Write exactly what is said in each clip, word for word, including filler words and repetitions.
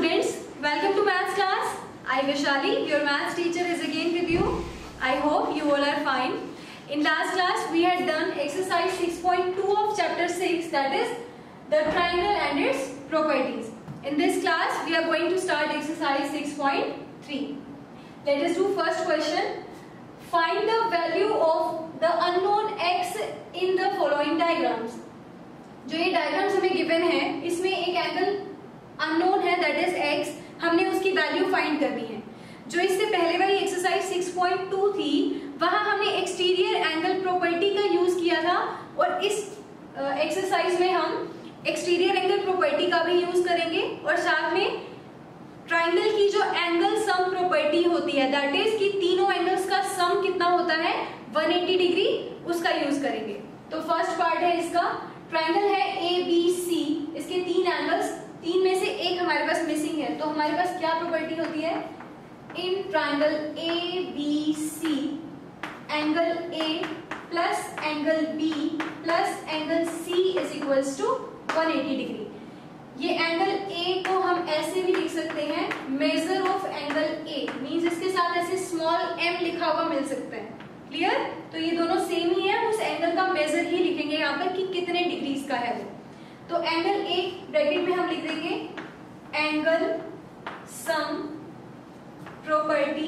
students, welcome to maths class. I Vaishali, your maths teacher, is again with you. I hope you all are fine. In last class we had done exercise six point two of chapter six, that is the triangle and its properties. In this class we are going to start exercise six point three. Let us do first question. Find the value of the unknown x in the following diagrams. जो ये diagrams हमें given है इसमें एक angle unknown है that is x, हमने उसकी value find करनी है. जो इससे पहले वाली एक्सरसाइज सिक्स पॉइंट टू थी वहां हमने एक्सटीरियर एंगल प्रॉपर्टी का यूज किया था और इस एक्सरसाइज uh, में हम एक्सटीरियर एंगल प्रॉपर्टी का भी यूज करेंगे और साथ में ट्राइंगल की जो एंगल सम प्रॉपर्टी होती है दैट इज कि तीनों एंगल्स का सम कितना होता है वन एटी डिग्री, उसका यूज करेंगे. तो फर्स्ट पार्ट है इसका, ट्राइंगल है ए बी सी, इसके तीन एंगल्स, तीन में से एक हमारे पास मिसिंग है तो हमारे पास क्या प्रॉपर्टी होती है in triangle A B C angle A plus angle B plus angle C is equals to one eighty degree. ये एंगल ए को हम ऐसे भी लिख सकते हैं measure of angle A, means इसके साथ ऐसे स्मॉल एम लिखा हुआ मिल सकता है. क्लियर? तो ये दोनों सेम ही है, उस एंगल का मेजर ही लिखेंगे यहाँ पर कि कितने डिग्रीज का है वो. तो एंगल ए ब्रैकेट में हम लिख देंगे angle sum property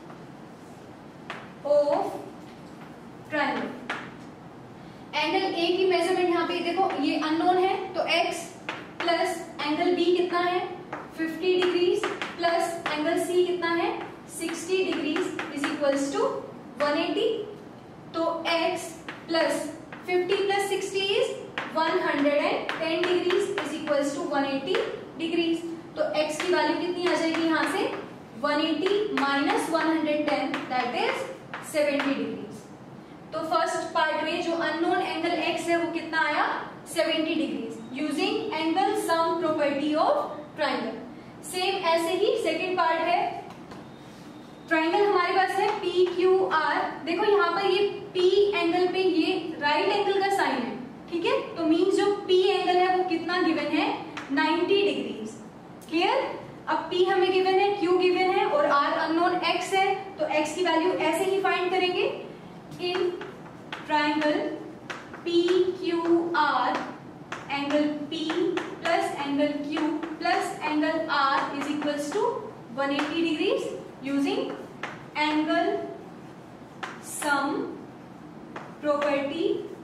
of triangle. Angle A की मेजरमेंट यहाँ पे देखो ये अननोन है तो x प्लस एंगल बी कितना है fifty degrees plus angle C कितना है sixty degrees is equals to one eighty. तो x plus fifty plus sixty is one hundred ten degrees is equals to one eighty degrees. तो x की value कितनी आ जाएगी यहाँ से one eighty minus one hundred ten that is seventy degrees. तो first part में जो अननोन एंगल x है वो कितना आया seventy degrees using angle sum property of triangle. Same ऐसे ही सेकंड पार्ट है, ट्राइंगल हमारे पास है पी क्यू आर. देखो यहाँ पर ये P एंगल पे ये राइट एंगल का साइन है, ठीक है. तो मींस जो P एंगल है वो कितना गिवन है नाइंटी डिग्रीज. क्लियर? अब P हमें गिवन है, Q गिवन है और R अननोन X है तो X की वैल्यू ऐसे ही फाइंड करेंगे in triangle P Q R angle P plus angle Q plus angle R is equals to one eighty degrees using angle sum property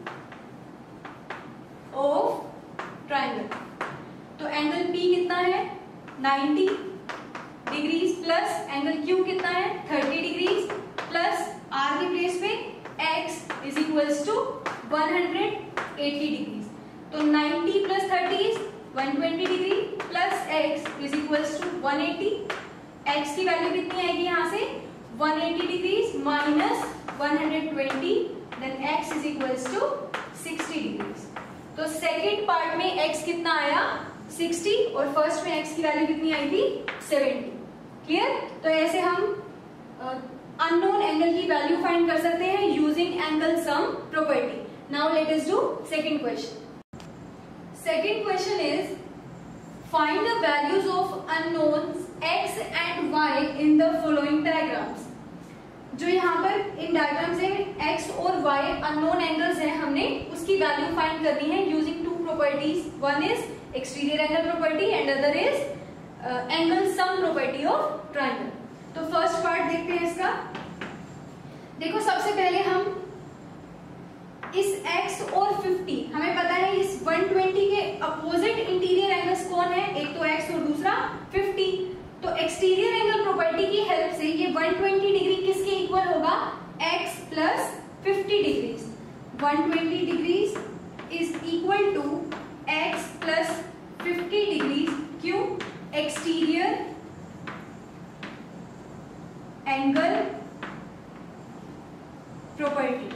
of triangle. तो angle P कितना है ninety degrees plus angle Q कितना है thirty degrees plus R की place पे X is equals to one hundred eighty degrees. तो ninety plus thirty is one twenty degree plus X is equals to one eighty. X की value कितनी आएगी यहाँ से one eighty degrees minus one hundred twenty then X is equals to sixty degrees. तो second part में X कितना आया sixty और फर्स्ट में X की वैल्यू कितनी आई थी सेवेंटी. क्लियर? तो ऐसे हम अननोन एंगल की वैल्यू फाइंड कर सकते हैं using angle sum property. Now let us do second question. Second question is find the values of unknowns x and y in the following diagrams. जो यहाँ पर इन डायग्राम से x और y अननोन एंगल्स हैं, हमने उसकी वैल्यू फाइंड करनी है using two properties. One is exterior angle property and other is angle sum property of triangle. तो फर्स्ट पार्ट देखते हैं इसका. देखो सबसे पहले हम इस x और फिफ्टी, हमें पता है इस वन ट्वेंटी के अपोजिट इंटीरियर एंगल्स कौन है, एक तो x और दूसरा फिफ्टी. तो एक्सटीरियर एंगल प्रॉपर्टी की हेल्प से ये वन ट्वेंटी डिग्री किसके इक्वल होगा x plus fifty degrees. One twenty degrees is equal to x plus fifty degrees. क्यों? Exterior angle property.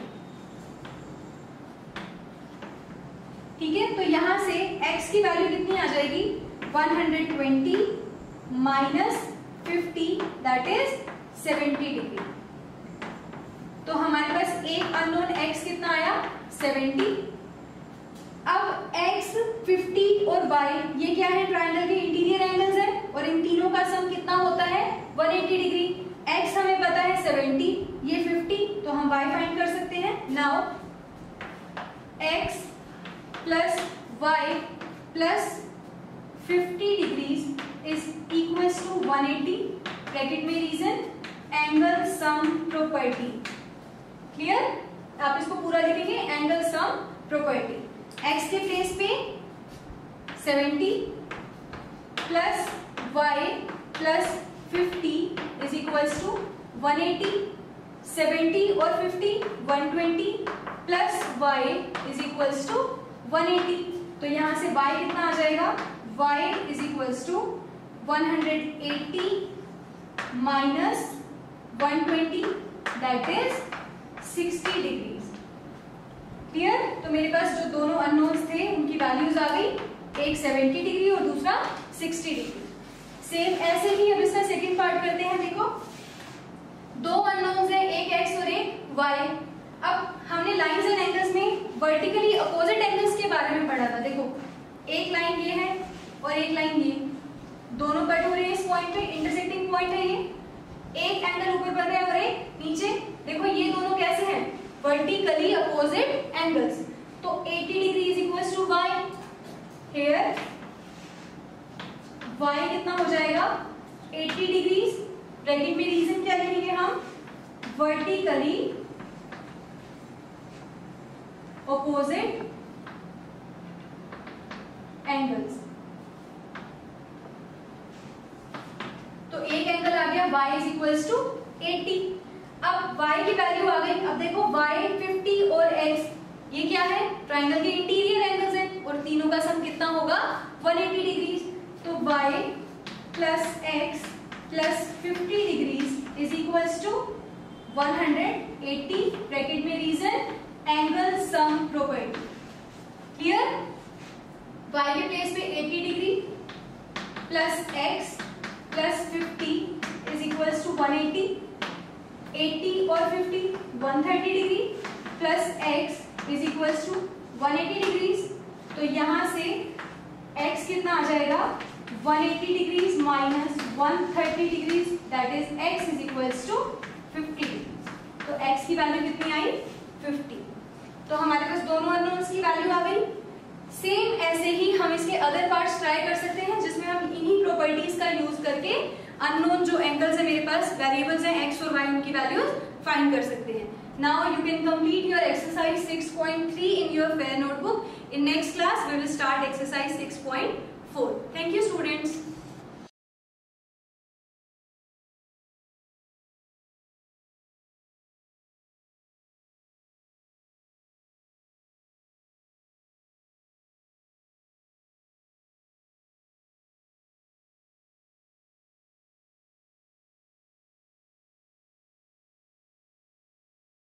ठीक है, तो यहां से x की वैल्यू कितनी आ जाएगी one hundred twenty minus fifty that is seventy degree. तो हमारे पास एक अननोन x कितना आया सेवेंटी. अब x फिफ्टी और y ये क्या है ट्रायंगल के इंटीरियर एंगल्स है और इन तीनों का सम कितना होता है एक सौ अस्सी डिग्री। x हमें पता है सत्तर, ये पचास, तो हम y फाइंड कर सकते हैं। Now x plus y plus fifty degrees is equals to एक सौ अस्सी, ब्रैकेट में reason angle sum property. Clear? आप इसको पूरा लिखेंगे एंगल सम प्रॉपर्टी। x के प्लेस पे सत्तर plus y plus fifty is equals to एक सौ अस्सी, सत्तर और फिफ्टी एक सौ बीस plus y is equals to एक सौ अस्सी। तो यहां से y कितना आ जाएगा, y इज इक्वल्स टू एक सौ अस्सी माइनस एक सौ बीस, दैट इज साठ डिग्रीज। क्लियर? तो मेरे पास जो दोनों अननोन्स थे उनकी वैल्यूज आ गई, एक सत्तर डिग्री और दूसरा साठ डिग्री। सेम ऐसे ही अब इसका सेकंड पार्ट करते हैं। देखो दो अननोन्स हैं, एक x और एक y। अब हमने लाइंस एंड एंगल्स में वर्टिकली अपोजिट एंगल्स के बारे में पढ़ा था। देखो एक लाइन ये है और एक लाइन ये, दोनों कट हो रहे हैं इस पॉइंट पे, इंटरसेक्टिंग पॉइंट है ये। एक एंगल ऊपर बन रहा है और एक नीचे। देखो ये दोनों कैसे हैं, वर्टिकली अपोजिट एंगल्स। तो अस्सी degree is equals to y। Here y कितना हो जाएगा, अस्सी डिग्रीज, ब्रैकेट में रीजन क्या लिखेंगे हम, वर्टिकली अपोजिट एंगल्स। तो एक एंगल आ गया y इज इक्वल्स टू अस्सी। अब y की वैल्यू आ गई। अब देखो y पचास और x ये क्या है, ट्रायंगल के इंटीरियर एंगल्स हैं और तीनों का सम कितना होगा एक सौ अस्सी डिग्रीज। तो y plus x plus fifty degrees is equals to एक सौ अस्सी, ब्रैकेट में reason angle sum property. Clear? y के प्लेस पे अस्सी degree plus x plus fifty is equals to एक सौ अस्सी, अस्सी और फिफ्टी एक सौ तीस degree plus x is equals to एक सौ अस्सी डिग्रीज। तो यहां से x कितना आ जाएगा, एक सौ अस्सी डिग्रीज माइनस एक सौ तीस degrees, that is x is equals to fifty degrees. तो x की वैल्यू कितनी आई, फिफ्टी। तो हमारे पास दोनों अननोन्स की वैल्यू आ गई। सेम ऐसे ही हम इसके अदर पार्ट्स ट्राई कर सकते हैं जिसमें हम इन्हीं प्रॉपर्टीज का यूज करके अननोन जो एंगल्स है मेरे पास, वेरिएबल्स हैं x और y, उनकी वैल्यूज फाइंड कर सकते हैं। Now you can complete your exercise six point three in your fair notebook. In next class we will start exercise six point four. Thank you students.